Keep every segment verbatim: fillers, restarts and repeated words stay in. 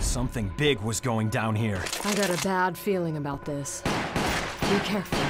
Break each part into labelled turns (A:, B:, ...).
A: Something big was going down here.
B: I got a bad feeling about this. Be careful.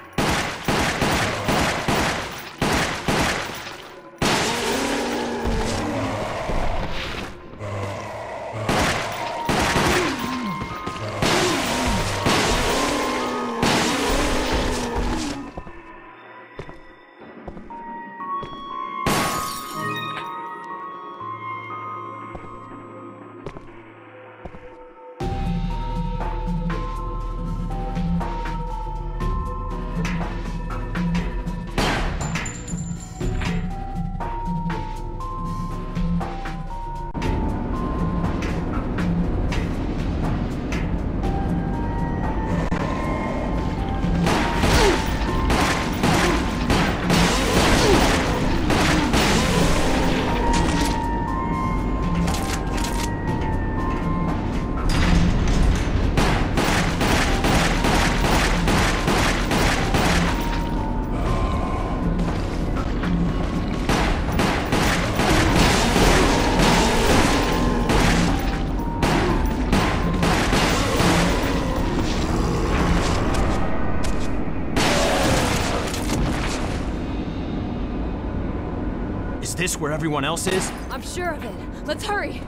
A: Is this where everyone else is?
B: I'm sure of it. Let's hurry.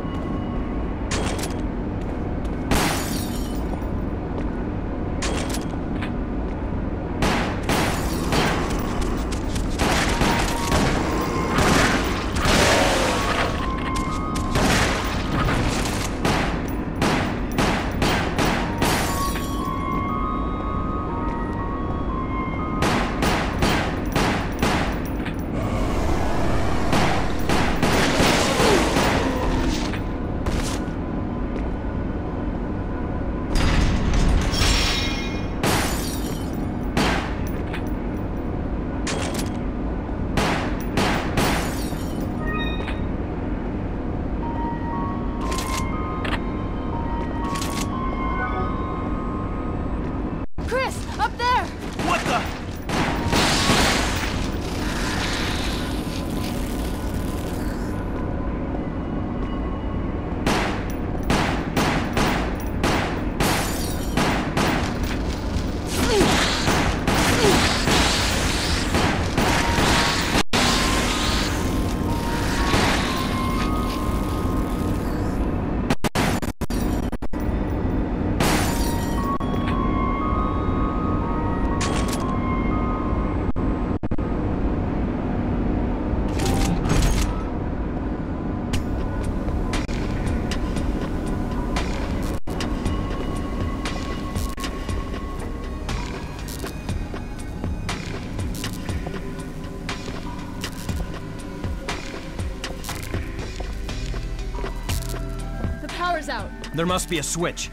B: Out.
A: There must be a switch.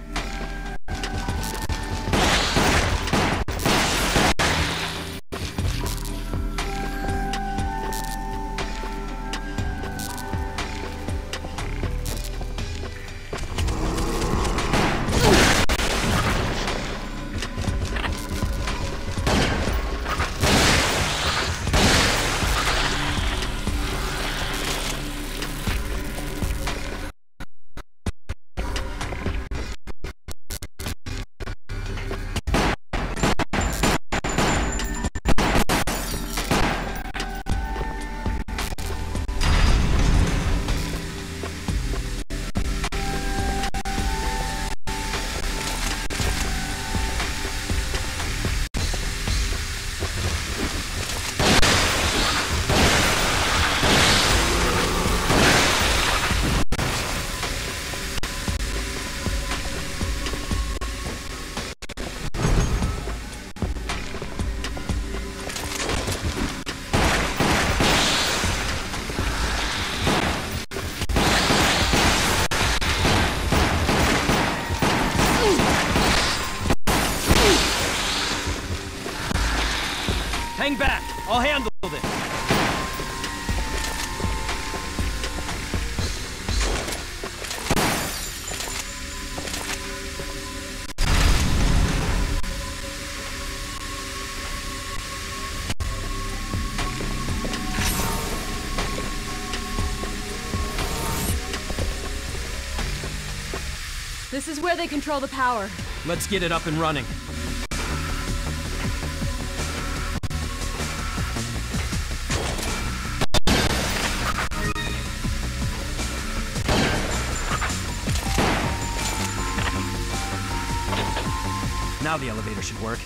A: Hang back! I'll handle this!
B: This is where they control the power.
A: Let's get it up and running. Now the elevator should work.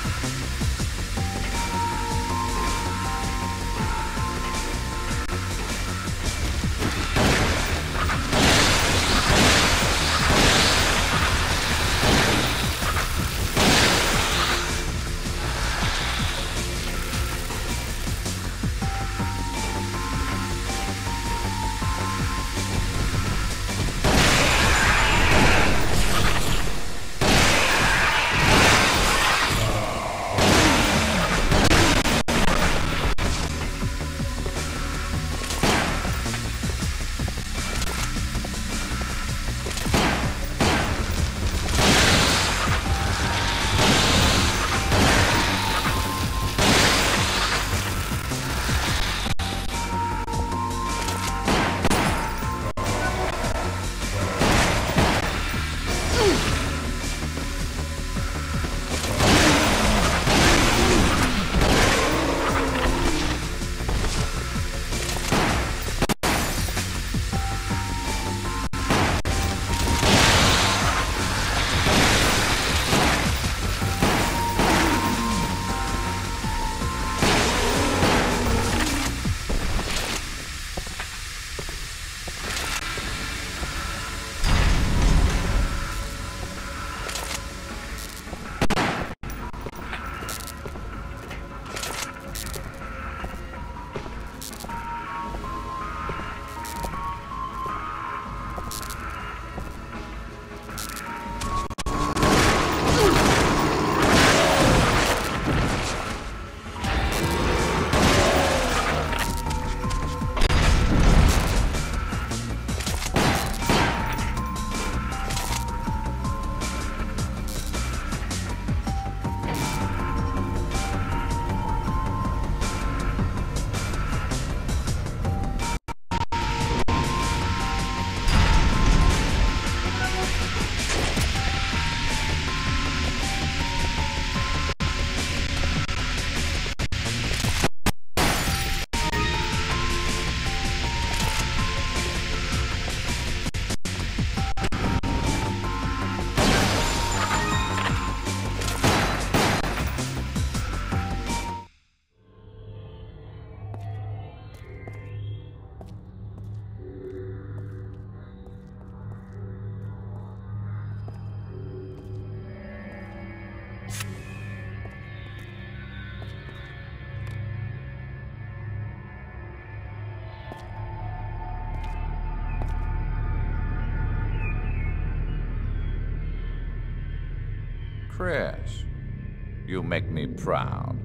C: Chris, you make me proud.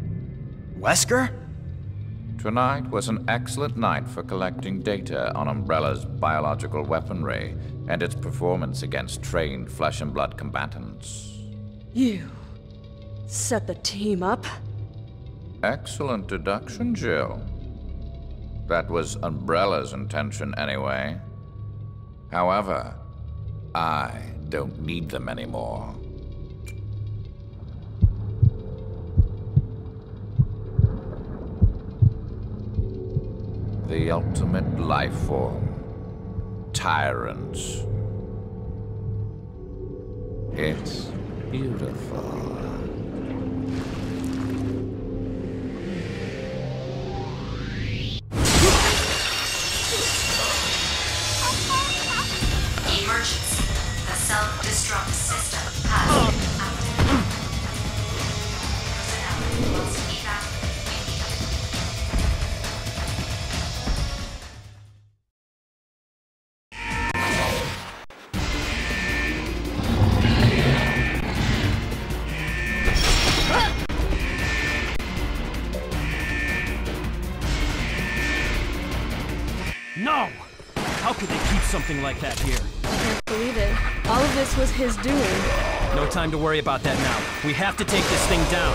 A: Wesker?
C: Tonight was an excellent night for collecting data on Umbrella's biological weaponry and its performance against trained flesh and blood combatants.
D: You set the team up?
C: Excellent deduction, Jill. That was Umbrella's intention anyway. However, I don't need them anymore. The ultimate life form. Tyrants. It's beautiful.
E: Emergency. The self-destruct system has been activated. Personnel must evacuate immediately.
A: No! How could they keep something like that here?
B: I can't believe it. All of this was his doing.
A: No time to worry about that now. We have to take this thing down.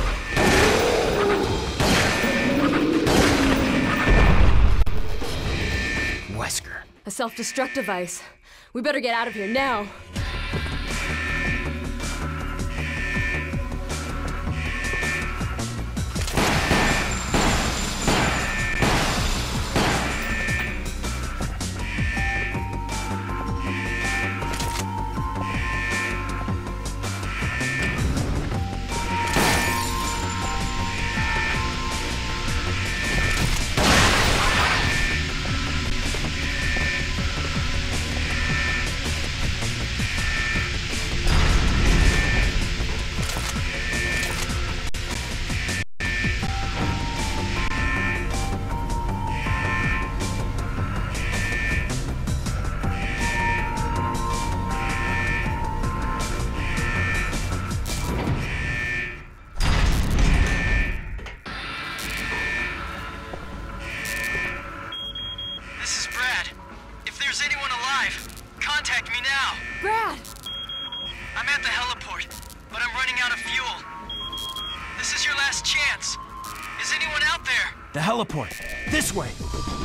A: Wesker.
B: A self-destruct device. We better get out of here now.
F: now?
B: Brad!
F: I'm at the heliport, but I'm running out of fuel. This is your last chance. Is anyone out there?
A: The heliport. This way.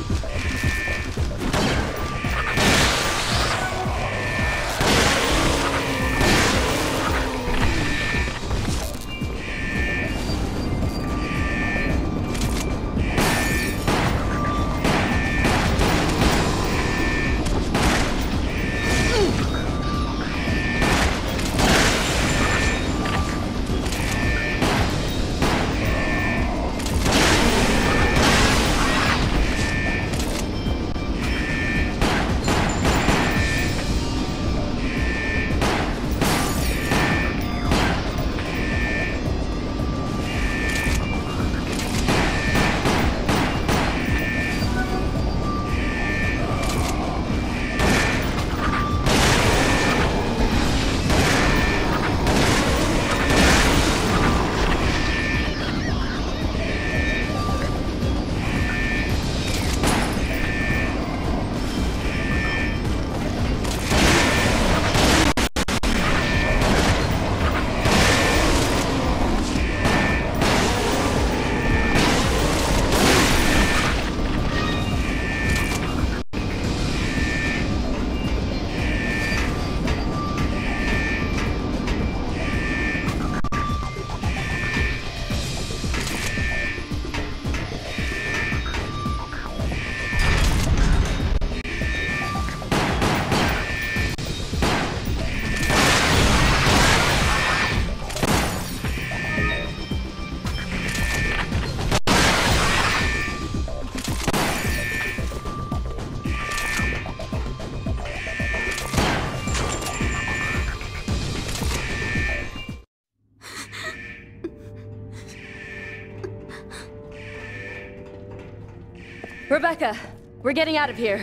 B: Rebecca, we're getting out of here.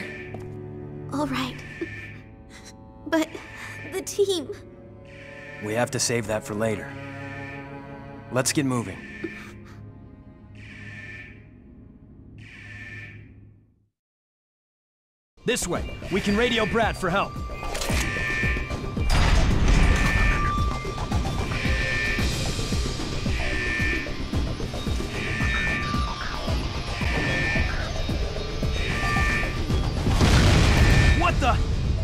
G: All right. But the team...
A: We have to save that for later. Let's get moving. This way. We can radio Brad for help. What the?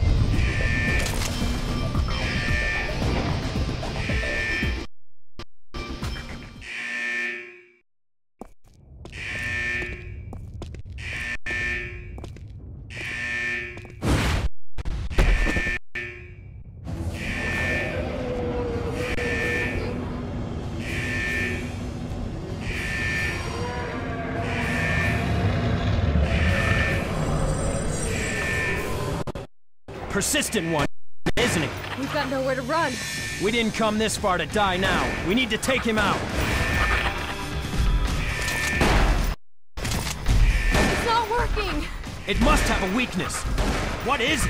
A: Persistent one, isn't he?
B: We've got nowhere to run.
A: We didn't come this far to die now. We need to take him out.
B: It's not working.
A: It must have a weakness. What is it?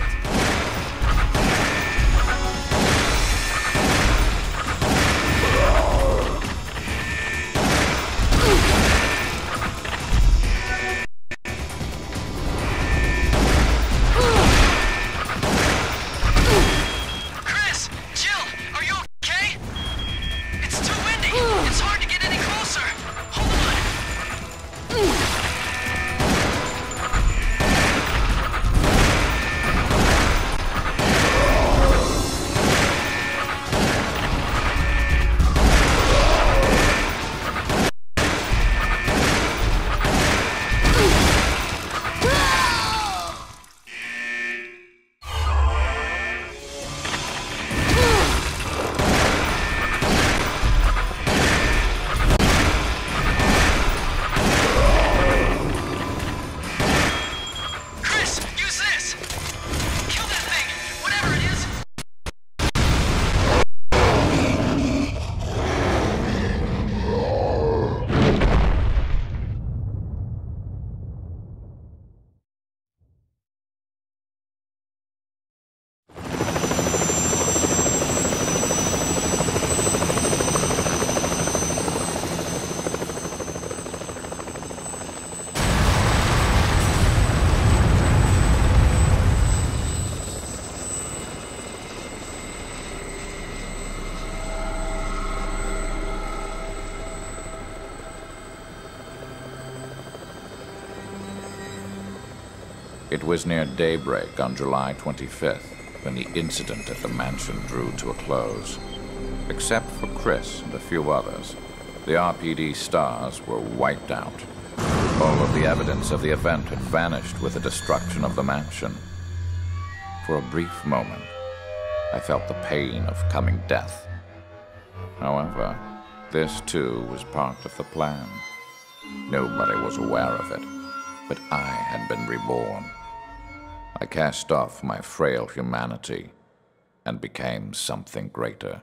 C: It was near daybreak on July twenty-fifth when the incident at the mansion drew to a close. Except for Chris and a few others, the R P D stars were wiped out. All of the evidence of the event had vanished with the destruction of the mansion. For a brief moment, I felt the pain of coming death. However, this too was part of the plan. Nobody was aware of it, but I had been reborn. I cast off my frail humanity and became something greater.